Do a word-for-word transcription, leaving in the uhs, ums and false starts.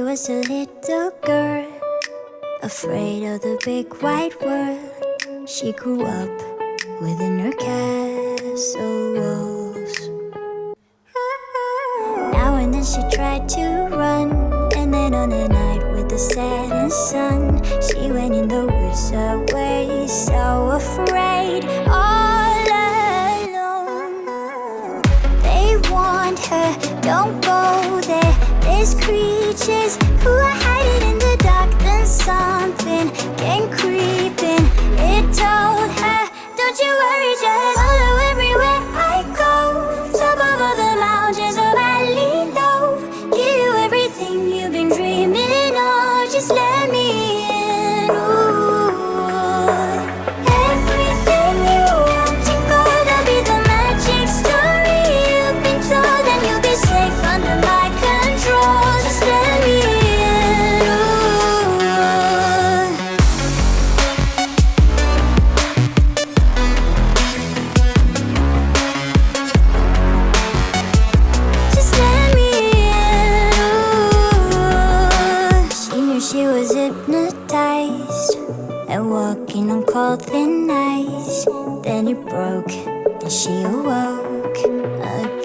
was a little girl, afraid of the big wide world. She grew up within her castle walls. Now and then she tried to run, and then on a night with the setting sun, she went in the woods away, so afraid, all alone. They warned her, don't go there, there's creatures who are hiding in the dark. Then something came creeping, it told her, don't you worry, just follow everywhere I go. Top of all the mountains, a valley low, give you everything you've been dreaming of. Just let me in, ooh. Everything you want to go, there'll be the magic story you've been told, and you'll be safe under my control. Just let me in, ooh. Just let me in, ooh. She knew she was hypnotized and walking on cold thin ice. Then it broke and she awoke again.